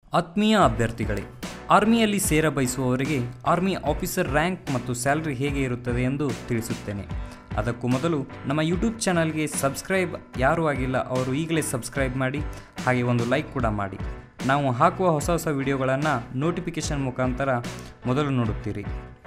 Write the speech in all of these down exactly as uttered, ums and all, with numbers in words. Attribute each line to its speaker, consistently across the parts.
Speaker 1: ಆತ್ಮೀಯ ಅಭ್ಯರ್ಥಿಗಳೇ, ಆರ್ಮಿಯಲ್ಲಿ ಸೇರ ಬಯಸುವವರಿಗೆ ಆರ್ಮಿ ಆಫೀಸರ್ ರ್ಯಾಂಕ್ ಮತ್ತು ಸ್ಯಾಲರಿ ಹೇಗೆ ಇರುತ್ತದೆ ಎಂದು ತಿಳಿಸುತ್ತೇನೆ. ಅದಕ್ಕೂ ಮೊದಲು ನಮ್ಮ ಯೂಟ್ಯೂಬ್ ಚಾನಲ್ಗೆ ಸಬ್ಸ್ಕ್ರೈಬ್ ಯಾರೂ ಆಗಿಲ್ಲ ಅವರು ಈಗಲೇ ಸಬ್ಸ್ಕ್ರೈಬ್ ಮಾಡಿ, ಹಾಗೆ ಒಂದು ಲೈಕ್ ಕೂಡ ಮಾಡಿ. ನಾವು ಹಾಕುವ ಹೊಸ ಹೊಸ ವಿಡಿಯೋಗಳನ್ನು ನೋಟಿಫಿಕೇಷನ್ ಮುಖಾಂತರ ಮೊದಲು ನೋಡುತ್ತೀರಿ.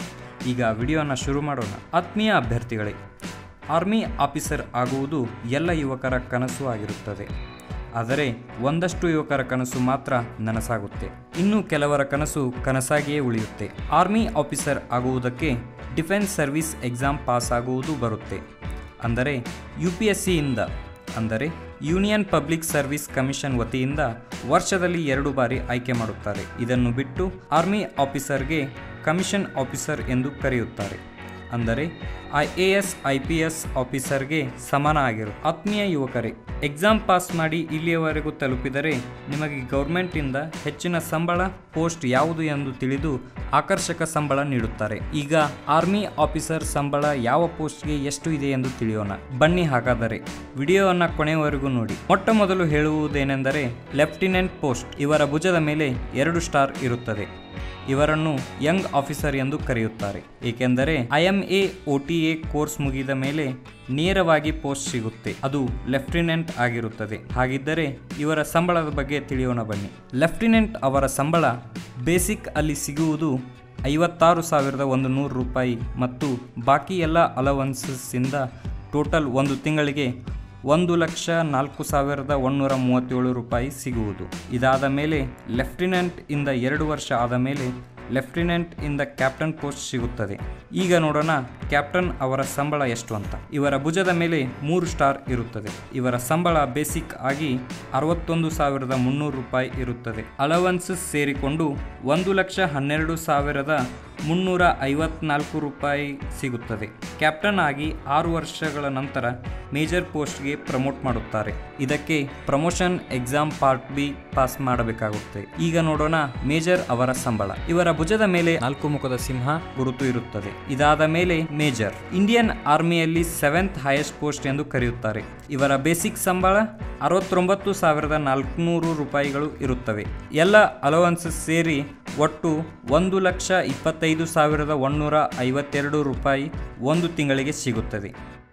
Speaker 1: ಈಗ ವಿಡಿಯೋನ ಶುರು ಮಾಡೋಣ. ಆತ್ಮೀಯ ಅಭ್ಯರ್ಥಿಗಳೇ, ಆರ್ಮಿ ಆಫೀಸರ್ ಆಗುವುದು ಎಲ್ಲ ಯುವಕರ ಕನಸು ಆಗಿರುತ್ತದೆ. ಆದರೆ ಒಂದಷ್ಟು ಯುವಕರ ಕನಸು ಮಾತ್ರ ನನಸಾಗುತ್ತೆ, ಇನ್ನು ಕೆಲವರ ಕನಸು ಕನಸಾಗಿಯೇ ಉಳಿಯುತ್ತೆ. ಆರ್ಮಿ ಆಫೀಸರ್ ಆಗುವುದಕ್ಕೆ ಡಿಫೆನ್ಸ್ ಸರ್ವಿಸ್ ಎಕ್ಸಾಮ್ ಪಾಸ್ ಆಗುವುದು ಬರುತ್ತೆ. ಅಂದರೆ ಯು ಪಿ ಎಸ್ ಸಿಯಿಂದ, ಅಂದರೆ ಯೂನಿಯನ್ ಪಬ್ಲಿಕ್ ಸರ್ವಿಸ್ ಕಮಿಷನ್ ವತಿಯಿಂದ ವರ್ಷದಲ್ಲಿ ಎರಡು ಬಾರಿ ಆಯ್ಕೆ ಮಾಡುತ್ತಾರೆ. ಇದನ್ನು ಬಿಟ್ಟು ಆರ್ಮಿ ಆಫೀಸರ್ಗೆ ಕಮಿಷನ್ ಆಫೀಸರ್ ಎಂದು ಕರೆಯುತ್ತಾರೆ. ಅಂದರೆ I A S I P S ಆಫೀಸರ್ಗೆ ಸಮಾನ ಆಗಿರು. ಆತ್ಮೀಯ ಯುವಕರೇ, ಎಕ್ಸಾಮ್ ಪಾಸ್ ಮಾಡಿ ಇಲ್ಲಿಯವರೆಗೂ ತಲುಪಿದರೆ ನಿಮಗೆ ಗೌರ್ಮೆಂಟಿಂದ ಹೆಚ್ಚಿನ ಸಂಬಳ ಪೋಸ್ಟ್ ಯಾವುದು ಎಂದು ತಿಳಿದು ಆಕರ್ಷಕ ಸಂಬಳ ನೀಡುತ್ತಾರೆ. ಈಗ ಆರ್ಮಿ ಆಫೀಸರ್ ಸಂಬಳ ಯಾವ ಪೋಸ್ಟ್ಗೆ ಎಷ್ಟು ಇದೆ ಎಂದು ತಿಳಿಯೋಣ. ಬನ್ನಿ ಹಾಗಾದರೆ ವಿಡಿಯೋವನ್ನು ಕೊನೆಯವರೆಗೂ ನೋಡಿ. ಮೊಟ್ಟ ಮೊದಲು ಹೇಳುವುದೇನೆಂದರೆ ಲೆಫ್ಟಿನೆಂಟ್ ಪೋಸ್ಟ್. ಇವರ ಭುಜದ ಮೇಲೆ ಎರಡು ಸ್ಟಾರ್ ಇರುತ್ತದೆ. ಇವರನ್ನು ಯಂಗ್ ಆಫೀಸರ್ ಎಂದು ಕರೆಯುತ್ತಾರೆ, ಏಕೆಂದರೆ I M A O T A course ಮುಗಿದ ಮೇಲೆ ನೇರವಾಗಿ ಪೋಸ್ಟ್ ಸಿಗುತ್ತೆ, ಅದು ಲೆಫ್ಟಿನೆಂಟ್ ಆಗಿರುತ್ತದೆ. ಹಾಗಿದ್ದರೆ ಇವರ ಸಂಬಳದ ಬಗ್ಗೆ ತಿಳಿಯೋಣ ಬನ್ನಿ. ಲೆಫ್ಟಿನೆಂಟ್ ಅವರ ಸಂಬಳ ಬೇಸಿಕ್ ಅಲ್ಲಿ ಸಿಗುವುದು ಐವತ್ತಾರು ಸಾವಿರದ ಒಂದು ನೂರು ರೂಪಾಯಿ ಮತ್ತು ಬಾಕಿ ಎಲ್ಲ ಅಲವನ್ಸಸ್ಸಿಂದ ಟೋಟಲ್ ಒಂದು ತಿಂಗಳಿಗೆ ಒಂದು ಲಕ್ಷ ನಾಲ್ಕು ಸಾವಿರದ ಒಂದುನೂರ ಮೂವತ್ತೇಳು ರೂಪಾಯಿ ಸಿಗುವುದು. ಇದಾದ ಮೇಲೆ ಲೆಫ್ಟಿನೆಂಟ್ ಇಂದ ಎರಡು ವರ್ಷ ಆದ ಮೇಲೆ ಲೆಫ್ಟಿನೆಂಟ್ ಇಂದ ಕ್ಯಾಪ್ಟನ್ ಪೋಸ್ಟ್ ಸಿಗುತ್ತದೆ. ಈಗ ನೋಡೋಣ ಕ್ಯಾಪ್ಟನ್ ಅವರ ಸಂಬಳ ಎಷ್ಟು ಅಂತ. ಇವರ ಭುಜದ ಮೇಲೆ ಮೂರು ಸ್ಟಾರ್ ಇರುತ್ತದೆ. ಇವರ ಸಂಬಳ ಬೇಸಿಕ್ ಆಗಿ ಅರವತ್ತೊಂದು ಸಾವಿರದ ಮುನ್ನೂರು ರೂಪಾಯಿ ಇರುತ್ತದೆ. ಅಲವನ್ಸಸ್ ಸೇರಿಕೊಂಡು ಒಂದು ಲಕ್ಷ ಹನ್ನೆರಡು ಸಾವಿರದ ಮುನ್ನೂರ ಐವತ್ನಾಲ್ಕು ರೂಪಾಯಿ ಸಿಗುತ್ತದೆ. ಕ್ಯಾಪ್ಟನ್ ಆಗಿ ಆರು ವರ್ಷಗಳ ನಂತರ ಮೇಜರ್ ಪೋಸ್ಟ್ಗೆ ಪ್ರಮೋಟ್ ಮಾಡುತ್ತಾರೆ. ಇದಕ್ಕೆ ಪ್ರಮೋಷನ್ ಎಕ್ಸಾಮ್ ಪಾರ್ಟ್ ಬಿ ಪಾಸ್ ಮಾಡಬೇಕಾಗುತ್ತೆ. ಈಗ ನೋಡೋಣ ಮೇಜರ್ ಅವರ ಸಂಬಳ. ಇವರ ಭುಜದ ಮೇಲೆ ನಾಲ್ಕು ಮುಖದ ಸಿಂಹ ಗುರುತು ಇರುತ್ತದೆ. ಇದಾದ ಮೇಲೆ ಮೇಜರ್ ಇಂಡಿಯನ್ ಆರ್ಮಿಯಲ್ಲಿ ಸೆವೆಂತ್ ಹೈಯೆಸ್ಟ್ ಪೋಸ್ಟ್ ಎಂದು ಕರೆಯುತ್ತಾರೆ. ಇವರ ಬೇಸಿಕ್ ಸಂಬಳ ಅರವತ್ತೊಂಬತ್ತು ಸಾವಿರದ ನಾಲ್ಕುನೂರು ರೂಪಾಯಿಗಳು ಇರುತ್ತವೆ. ಎಲ್ಲ ಅಲವನ್ಸಸ್ ಸೇರಿ ಒಟ್ಟು ಒಂದು ಲಕ್ಷ ಇಪ್ಪತ್ತೈದು ಸಾವಿರದ ಒಂದುನೂರ ಐವತ್ತೆರಡು ರೂಪಾಯಿ ಒಂದು ತಿಂಗಳಿಗೆ ಸಿಗುತ್ತದೆ.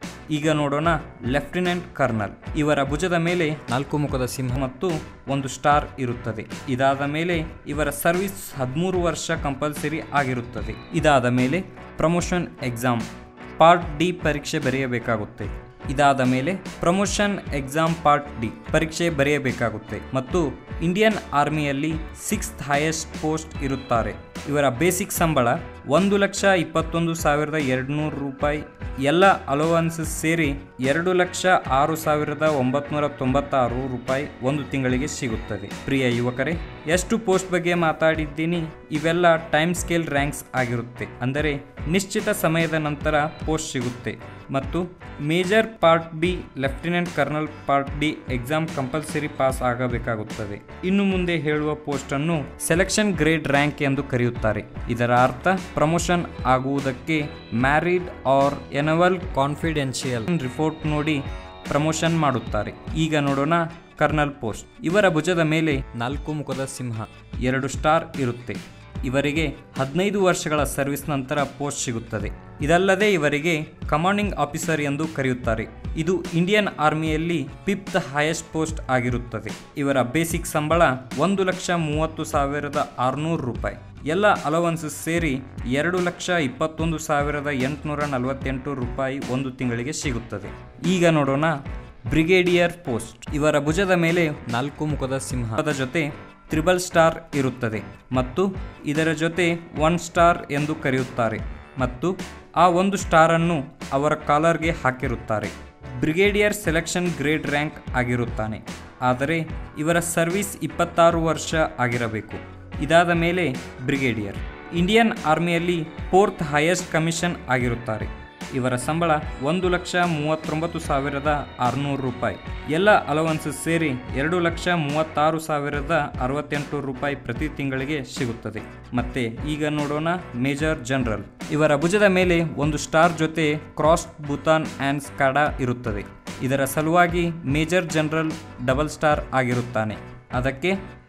Speaker 1: ಈಗ ನೋಡೋಣ ಲೆಫ್ಟಿನೆಂಟ್ ಕರ್ನಲ್. ಇವರ ಭುಜದ ಮೇಲೆ ನಾಲ್ಕು ಮುಖದ ಸಿಂಹ ಮತ್ತು ಒಂದು ಸ್ಟಾರ್ ಇರುತ್ತದೆ. ಇದಾದ ಮೇಲೆ ಇವರ ಸರ್ವಿಸ್ ಹದಿಮೂರು ವರ್ಷ ಕಂಪಲ್ಸರಿ ಆಗಿರುತ್ತದೆ. ಇದಾದ ಮೇಲೆ ಪ್ರಮೋಷನ್ ಎಕ್ಸಾಮ್ ಪಾರ್ಟ್ ಡಿ ಪರೀಕ್ಷೆ ಬರೆಯಬೇಕಾಗುತ್ತೆ. ಇದಾದ ಮೇಲೆ ಪ್ರಮೋಷನ್ ಎಕ್ಸಾಮ್ ಪಾರ್ಟ್ ಡಿ ಪರೀಕ್ಷೆ ಬರೆಯಬೇಕಾಗುತ್ತೆ ಮತ್ತು ಇಂಡಿಯನ್ ಆರ್ಮಿಯಲ್ಲಿ ಸಿಕ್ಸ್ತ್ ಹೈಯೆಸ್ಟ್ ಪೋಸ್ಟ್ ಇರುತ್ತಾರೆ. ಇವರ ಬೇಸಿಕ್ ಸಂಬಳ ಒಂದು ಲಕ್ಷ ಇಪ್ಪತ್ತೊಂದು ಸಾವಿರದ ಎರಡುನೂರು ರೂಪಾಯಿ. ಎಲ್ಲ ಅಲೋವನ್ಸಸ್ ಸೇರಿ ಎರಡು ಲಕ್ಷ ಆರು ಸಾವಿರದ ಒಂಬತ್ನೂರ ತೊಂಬತ್ತಾರು ರೂಪಾಯಿ ಒಂದು ತಿಂಗಳಿಗೆ ಸಿಗುತ್ತದೆ. ಪ್ರಿಯ ಯುವಕರೇ, ಎಷ್ಟು ಪೋಸ್ಟ್ ಬಗ್ಗೆ ಮಾತಾಡಿದ್ದೀನಿ, ಇವೆಲ್ಲ ಟೈಮ್ ಸ್ಕೇಲ್ ರ್ಯಾಂಕ್ಸ್ ಆಗಿರುತ್ತೆ. ಅಂದರೆ ನಿಶ್ಚಿತ ಸಮಯದ ನಂತರ ಪೋಸ್ಟ್ ಸಿಗುತ್ತೆ ಮತ್ತು major part B lieutenant colonel part D exam compulsory pass ಆಗಬೇಕಾಗುತ್ತದೆ. ಇನ್ನು ಮುಂದೆ ಹೇಳುವ ಪೋಸ್ಟ್ ಅನ್ನು ಸೆಲೆಕ್ಷನ್ ಗ್ರೇಡ್ ರ್ಯಾಂಕ್ ಎಂದು ಕರೆಯುತ್ತಾರೆ. ಇದರ ಅರ್ಥ ಪ್ರಮೋಷನ್ ಆಗುವುದಕ್ಕೆ merit or annual confidential report ನೋಡಿ ಪ್ರಮೋಷನ್ ಮಾಡುತ್ತಾರೆ. ಈಗ ನೋಡೋಣ ಕರ್ನಲ್ ಪೋಸ್ಟ್. ಇವರ ಭುಜದ ಮೇಲೆ ನಾಲ್ಕು ಮುಖದ ಸಿಂಹ ಎರಡು ಸ್ಟಾರ್ ಇರುತ್ತೆ. ಇವರಿಗೆ ಹದಿನೈದು ವರ್ಷಗಳ ಸರ್ವಿಸ್ ನಂತರ ಪೋಸ್ಟ್ ಸಿಗುತ್ತದೆ. ಇದಲ್ಲದೆ ಇವರಿಗೆ ಕಮಾಂಡಿಂಗ್ ಆಫೀಸರ್ ಎಂದು ಕರೆಯುತ್ತಾರೆ. ಇದು ಇಂಡಿಯನ್ ಆರ್ಮಿಯಲ್ಲಿ ಫಿಫ್ತ್ ಹೈಯೆಸ್ಟ್ ಪೋಸ್ಟ್ ಆಗಿರುತ್ತದೆ. ಇವರ ಬೇಸಿಕ್ ಸಂಬಳ ಒಂದು ಲಕ್ಷ ಮೂವತ್ತು ಸಾವಿರದ ಆರುನೂರು ರೂಪಾಯಿ. ಎಲ್ಲ ಅಲವನ್ಸಸ್ ಸೇರಿ ಎರಡು ಲಕ್ಷ ಇಪ್ಪತ್ತೊಂದು ಸಾವಿರದ ಎಂಟುನೂರ ನಲವತ್ತೆಂಟು ರೂಪಾಯಿ ಒಂದು ತಿಂಗಳಿಗೆ ಸಿಗುತ್ತದೆ. ಈಗ ನೋಡೋಣ ಬ್ರಿಗೇಡಿಯರ್ ಪೋಸ್ಟ್. ಇವರ ಭುಜದ ಮೇಲೆ ನಾಲ್ಕು ಮುಖದ ಸಿಂಹದ ಜೊತೆ ತ್ರಿಬಲ್ ಸ್ಟಾರ್ ಇರುತ್ತದೆ ಮತ್ತು ಇದರ ಜೊತೆ ಒನ್ ಸ್ಟಾರ್ ಎಂದು ಕರೆಯುತ್ತಾರೆ ಮತ್ತು ಆ ಒಂದು ಸ್ಟಾರನ್ನು ಅವರ ಕಾಲರ್ಗೆ ಹಾಕಿರುತ್ತಾರೆ. ಬ್ರಿಗೇಡಿಯರ್ ಸೆಲೆಕ್ಷನ್ ಗ್ರೇಡ್ ರ್ಯಾಂಕ್ ಆಗಿರುತ್ತಾನೆ. ಆದರೆ ಇವರ ಸರ್ವಿಸ್ ಇಪ್ಪತ್ತಾರು ವರ್ಷ ಆಗಿರಬೇಕು. ಇದಾದ ಮೇಲೆ ಬ್ರಿಗೇಡಿಯರ್ ಇಂಡಿಯನ್ ಆರ್ಮಿಯಲ್ಲಿ ಫೋರ್ತ್ ಹೈಯೆಸ್ಟ್ ಕಮಿಷನ್ ಆಗಿರುತ್ತಾರೆ. ಇವರ ಸಂಬಳ ಒಂದು ಲಕ್ಷ ಮೂವತ್ತೊಂಬತ್ತು ಸಾವಿರದ ಆರುನೂರು ರೂಪಾಯಿ. ಎಲ್ಲ ಅಲವನ್ಸಸ್ ಸೇರಿ ಎರಡು ಲಕ್ಷ ಮೂವತ್ತಾರು ಸಾವಿರದ ಅರವತ್ತೆಂಟು ರೂಪಾಯಿ ಪ್ರತಿ ತಿಂಗಳಿಗೆ ಸಿಗುತ್ತದೆ. ಮತ್ತೆ ಈಗ ನೋಡೋಣ ಮೇಜರ್ ಜನರಲ್. ಇವರ ಭುಜದ ಮೇಲೆ ಒಂದು ಸ್ಟಾರ್ ಜೊತೆ ಕ್ರಾಸ್ ಬುತಾನ್ ಆ್ಯಂಡ್ ಸ್ಕಾಡಾ ಇರುತ್ತದೆ. ಇದರ ಸಲುವಾಗಿ ಮೇಜರ್ ಜನರಲ್ ಡಬಲ್ ಸ್ಟಾರ್ ಆಗಿರುತ್ತಾನೆ. ಅದಕ್ಕೆ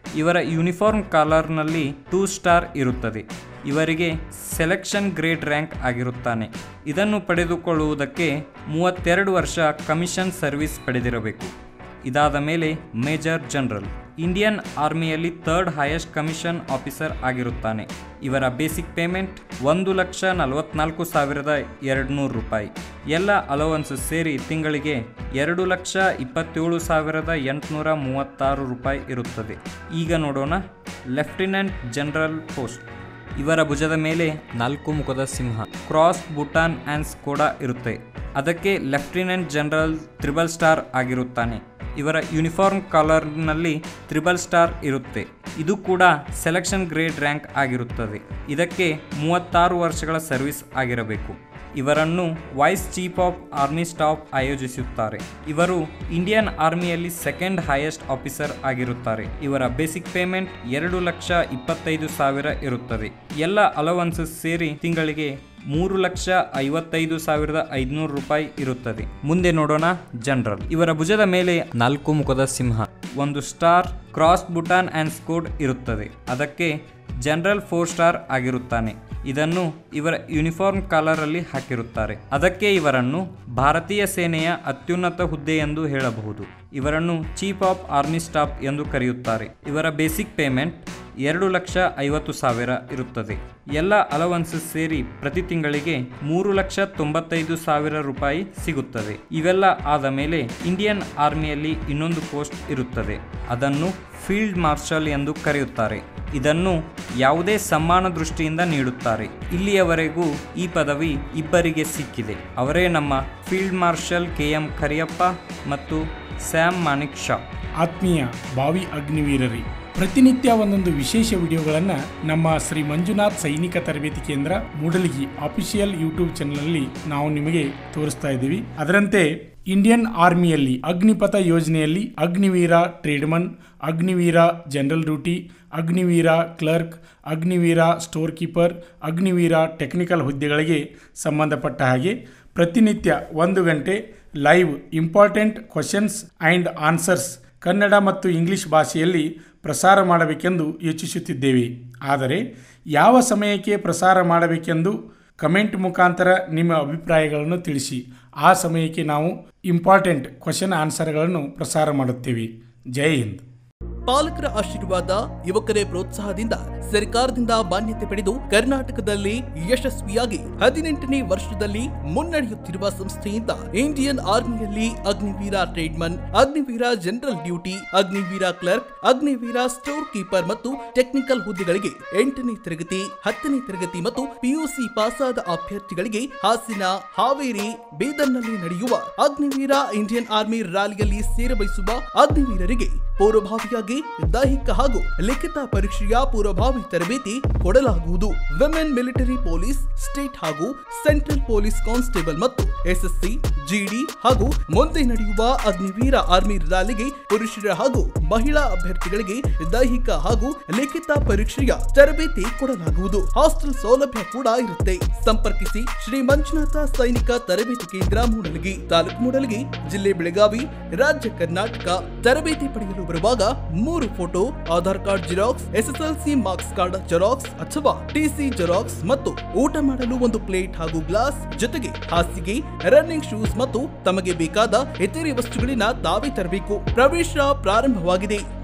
Speaker 1: ಇವರ ಯೂನಿಫಾರ್ಮ್ ಕಾಲರ್ನಲ್ಲಿ ಟೂ ಸ್ಟಾರ್ ಇರುತ್ತದೆ. ಇವರಿಗೆ ಸೆಲೆಕ್ಷನ್ ಗ್ರೇಡ್ ರ್ಯಾಂಕ್ ಆಗಿರುತ್ತಾನೆ. ಇದನ್ನು ಪಡೆದುಕೊಳ್ಳುವುದಕ್ಕೆ ಮೂವತ್ತೆರಡು ವರ್ಷ ಕಮಿಷನ್ ಸರ್ವಿಸ್ ಪಡೆದಿರಬೇಕು. ಇದಾದ ಮೇಲೆ ಮೇಜರ್ ಜನರಲ್ ಇಂಡಿಯನ್ ಆರ್ಮಿಯಲ್ಲಿ ಥರ್ಡ್ ಹೈಯೆಸ್ಟ್ ಕಮಿಷನ್ ಆಫೀಸರ್ ಆಗಿರುತ್ತಾನೆ. ಇವರ ಬೇಸಿಕ್ ಪೇಮೆಂಟ್ ಒಂದು ಲಕ್ಷ ನಲವತ್ನಾಲ್ಕು ಸಾವಿರದ ಎರಡು ನೂರು ರೂಪಾಯಿ. ಎಲ್ಲ ಅಲೋವನ್ಸಸ್ ಸೇರಿ ತಿಂಗಳಿಗೆ ಎರಡು ಲಕ್ಷ ಇಪ್ಪತ್ತೇಳು ಸಾವಿರದ ಎಂಟುನೂರ ಮೂವತ್ತಾರು ರೂಪಾಯಿ ಇರುತ್ತದೆ. ಈಗ ನೋಡೋಣ ಲೆಫ್ಟಿನೆಂಟ್ ಜನರಲ್ ಪೋಸ್ಟ್. ಇವರ ಭುಜದ ಮೇಲೆ ನಾಲ್ಕು ಮುಖದ ಸಿಂಹ, ಕ್ರಾಸ್ ಬುಟಾನ್ ಆ್ಯಂಡ್ ಸ್ಕೋಡಾ ಇರುತ್ತೆ. ಅದಕ್ಕೆ ಲೆಫ್ಟಿನೆಂಟ್ ಜನರಲ್ ತ್ರಿಬಲ್ ಸ್ಟಾರ್ ಆಗಿರುತ್ತಾನೆ. ಇವರ ಯೂನಿಫಾರ್ಮ್ ಕಾಲರ್ನಲ್ಲಿ ತ್ರಿಬಲ್ ಸ್ಟಾರ್ ಇರುತ್ತೆ. ಇದು ಕೂಡ ಸೆಲೆಕ್ಷನ್ ಗ್ರೇಡ್ ರ್ಯಾಂಕ್ ಆಗಿರುತ್ತದೆ. ಇದಕ್ಕೆ ಮೂವತ್ತಾರು ವರ್ಷಗಳ ಸರ್ವಿಸ್ ಆಗಿರಬೇಕು. ಇವರನ್ನು vice chief of army staff ಆಯೋಜಿಸುತ್ತಾರೆ. ಇವರು ಇಂಡಿಯನ್ ಆರ್ಮಿಯಲ್ಲಿ ಸೆಕೆಂಡ್ ಹೈಯೆಸ್ಟ್ ಆಫೀಸರ್ ಆಗಿರುತ್ತಾರೆ. ಇವರ ಬೇಸಿಕ್ ಪೇಮೆಂಟ್ ಎರಡು ಲಕ್ಷ ಇಪ್ಪತ್ತೈದು ಸಾವಿರ ಇರುತ್ತದೆ. ಎಲ್ಲ ಅಲೋವನ್ಸಸ್ ಸೇರಿ ತಿಂಗಳಿಗೆ ಮೂರು ಲಕ್ಷ ಐವತ್ತೈದು ಸಾವಿರದ ಐದುನೂರು ರೂಪಾಯಿ ಇರುತ್ತದೆ. ಮುಂದೆ ನೋಡೋಣ ಜನರಲ್. ಇವರ ಭುಜದ ಮೇಲೆ ನಾಲ್ಕು ಮುಖದ ಸಿಂಹ, ಒಂದು ಸ್ಟಾರ್, ಕ್ರಾಸ್ ಬುಟಾನ್ ಆ್ಯಂಡ್ ಸ್ಕೋಡ್ ಇರುತ್ತದೆ. ಅದಕ್ಕೆ ಜನರಲ್ ಫೋರ್ ಸ್ಟಾರ್ ಆಗಿರುತ್ತಾನೆ. ಇದನ್ನು ಇವರ ಯೂನಿಫಾರ್ಮ್ ಕಾಲರಲ್ಲಿ ಹಾಕಿರುತ್ತಾರೆ. ಅದಕ್ಕೆ ಇವರನ್ನು ಭಾರತೀಯ ಸೇನೆಯ ಅತ್ಯುನ್ನತ ಹುದ್ದೆ ಎಂದು ಹೇಳಬಹುದು. ಇವರನ್ನು ಚೀಫ್ ಆಫ್ ಆರ್ಮಿ ಸ್ಟಾಫ್ ಎಂದು ಕರೆಯುತ್ತಾರೆ. ಇವರ ಬೇಸಿಕ್ ಪೇಮೆಂಟ್ ಎರಡು ಲಕ್ಷ ಐವತ್ತು ಸಾವಿರ ಇರುತ್ತದೆ. ಎಲ್ಲ ಅಲವನ್ಸಸ್ ಸೇರಿ ಪ್ರತಿ ತಿಂಗಳಿಗೆ ಮೂರು ಲಕ್ಷ ತೊಂಬತ್ತೈದು ಸಾವಿರ ರೂಪಾಯಿ ಸಿಗುತ್ತದೆ. ಇವೆಲ್ಲ ಆದ ಮೇಲೆ ಇಂಡಿಯನ್ ಆರ್ಮಿಯಲ್ಲಿ ಇನ್ನೊಂದು ಪೋಸ್ಟ್ ಇರುತ್ತದೆ. ಅದನ್ನು ಫೀಲ್ಡ್ ಮಾರ್ಷಲ್ ಎಂದು ಕರೆಯುತ್ತಾರೆ. ಇದನ್ನು ಯಾವುದೇ ಸಮ್ಮಾನ ದೃಷ್ಟಿಯಿಂದ ನೀಡುತ್ತಾರೆ. ಇಲ್ಲಿಯವರೆಗೂ ಈ ಪದವಿ ಇಬ್ಬರಿಗೆ ಸಿಕ್ಕಿದೆ. ಅವರೇ ನಮ್ಮ field marshal K M Cariappa ಮತ್ತು ಸ್ಯಾಮ್ ಮಾಣಿಕ್ ಶಾ.
Speaker 2: ಆತ್ಮೀಯ ಭಾವಿ ಅಗ್ನಿವೀರರೇ, ಪ್ರತಿನಿತ್ಯ ಒಂದೊಂದು ವಿಶೇಷ ವಿಡಿಯೋಗಳನ್ನು ನಮ್ಮ ಶ್ರೀ ಮಂಜುನಾಥ್ ಸೈನಿಕ ತರಬೇತಿ ಕೇಂದ್ರ ಮೂಡಲಗಿ ಆಫಿಷಿಯಲ್ ಯೂಟ್ಯೂಬ್ ಚಾನಲ್ನಲ್ಲಿ ನಾವು ನಿಮಗೆ ತೋರಿಸ್ತಾ ಇದ್ದೀವಿ. ಅದರಂತೆ ಇಂಡಿಯನ್ ಆರ್ಮಿಯಲ್ಲಿ ಅಗ್ನಿಪಥ ಯೋಜನೆಯಲ್ಲಿ Agniveer tradesman, Agniveer general duty, Agniveer clerk, Agniveer store keeper, Agniveer technical ಹುದ್ದೆಗಳಿಗೆ ಸಂಬಂಧಪಟ್ಟ ಹಾಗೆ ಪ್ರತಿನಿತ್ಯ ಒಂದು ಗಂಟೆ live important questions and answers Kannada ಮತ್ತು ಇಂಗ್ಲಿಷ್ ಭಾಷೆಯಲ್ಲಿ ಪ್ರಸಾರ ಮಾಡಬೇಕೆಂದು ಯೋಚಿಸುತ್ತಿದ್ದೇವೆ. ಆದರೆ ಯಾವ ಸಮಯಕ್ಕೆ ಪ್ರಸಾರ ಮಾಡಬೇಕೆಂದು ಕಮೆಂಟ್ ಮುಖಾಂತರ ನಿಮ್ಮ ಅಭಿಪ್ರಾಯಗಳನ್ನು ತಿಳಿಸಿ. ಆ ಸಮಯಕ್ಕೆ ನಾವು ಇಂಪಾರ್ಟೆಂಟ್ ಕ್ವಶನ್ ಆನ್ಸರ್ಗಳನ್ನು ಪ್ರಸಾರ ಮಾಡುತ್ತೇವೆ. ಜೈ ಹಿಂದ್.
Speaker 3: ಪಾಲಕರ ಆಶೀರ್ವಾದ, ಯುವಕರೇ ಪ್ರೋತ್ಸಾಹದಿಂದ ಸರ್ಕಾರದಿಂದ ಮಾನ್ಯತೆ ಪಡೆದು ಕರ್ನಾಟಕದಲ್ಲಿ ಯಶಸ್ವಿಯಾಗಿ ಹದಿನೆಂಟನೇ ವರ್ಷದಲ್ಲಿ ಮುನ್ನಡೆಯುತ್ತಿರುವ ಸಂಸ್ಥೆಯಿಂದ ಇಂಡಿಯನ್ ಆರ್ಮಿಯಲ್ಲಿ Agniveer tradesman, Agniveer general duty, Agniveer clerk, Agniveer store keeper ಮತ್ತು ಟೆಕ್ನಿಕಲ್ ಹುದ್ದೆಗಳಿಗೆ ಎಂಟನೇ ತರಗತಿ, ಹತ್ತನೇ ತರಗತಿ ಮತ್ತು ಪಿಯುಸಿ ಪಾಸಾದ ಅಭ್ಯರ್ಥಿಗಳಿಗೆ ಹಾಸನ, ಹಾವೇರಿ, ಬೀದರ್ನಲ್ಲಿ ನಡೆಯುವ ಅಗ್ನಿವೀರ ಇಂಡಿಯನ್ ಆರ್ಮಿ ರ್ಯಾಲಿಯಲ್ಲಿ ಸೇರಬಯಸುವ ಅಗ್ನಿವೀರರಿಗೆ ಪೂರ್ವಭಾವಿಯಾಗಿ ದೈಹಿಕ ಹಾಗೂ ಲಿಖಿತ ಪರೀಕ್ಷೆಯ ಪೂರ್ವಭಾವಿ ತರಬೇತಿ ಕೊಡಲಾಗುವುದು. ವಿಮೆನ್ ಮಿಲಿಟರಿ ಪೊಲೀಸ್, ಸ್ಟೇಟ್ ಹಾಗೂ ಸೆಂಟ್ರಲ್ ಪೊಲೀಸ್ ಕಾನ್ಸ್ಟೇಬಲ್ ಮತ್ತು ಎಸ್ಎಸ್ಸಿ, ಜಿಡಿ ಹಾಗೂ ಮುಂದೆ ನಡೆಯುವ ಅಗ್ನಿವೀರ ಆರ್ಮಿ ರ್ಯಾಲಿಗೆ ಪುರುಷರ ಹಾಗೂ ಮಹಿಳಾ ಅಭ್ಯರ್ಥಿಗಳಿಗೆ ದೈಹಿಕ ಹಾಗೂ ಲಿಖಿತ ಪರೀಕ್ಷೆಯ ತರಬೇತಿ ಕೊಡಲಾಗುವುದು. ಹಾಸ್ಟೆಲ್ ಸೌಲಭ್ಯ ಕೂಡ ಇರುತ್ತೆ. ಸಂಪರ್ಕಿಸಿ ಶ್ರೀ ಮಂಜುನಾಥ ಸೈನಿಕ ತರಬೇತಿ ಕೇಂದ್ರ ಮೂಡಲಗಿ, ತಾಲೂಕು ಮೂಡಲಗಿ, ಜಿಲ್ಲೆ ಬೆಳಗಾವಿ, ರಾಜ್ಯ ಕರ್ನಾಟಕ. ತರಬೇತಿ ಪಡೆಯಲು ಬರುವಾಗ ಮೂರು photo, Aadhaar card xerox, SSLC marks card xerox ಅಥವಾ ಟಿಸಿ ಜೆರಾಕ್ಸ್ ಮತ್ತು ಊಟ ಮಾಡಲು ಒಂದು ಪ್ಲೇಟ್ ಹಾಗೂ ಗ್ಲಾಸ್, ಜೊತೆಗೆ ಹಾಸಿಗೆ, ರನ್ನಿಂಗ್ ಶೂಸ್ ಮತ್ತು ತಮಗೆ ಬೇಕಾದ ಇತರೆ ವಸ್ತುಗಳಿನ ತಾವೇ ತರಬೇಕು. ಪ್ರವೇಶ ಪ್ರಾರಂಭವಾಗಿದೆ.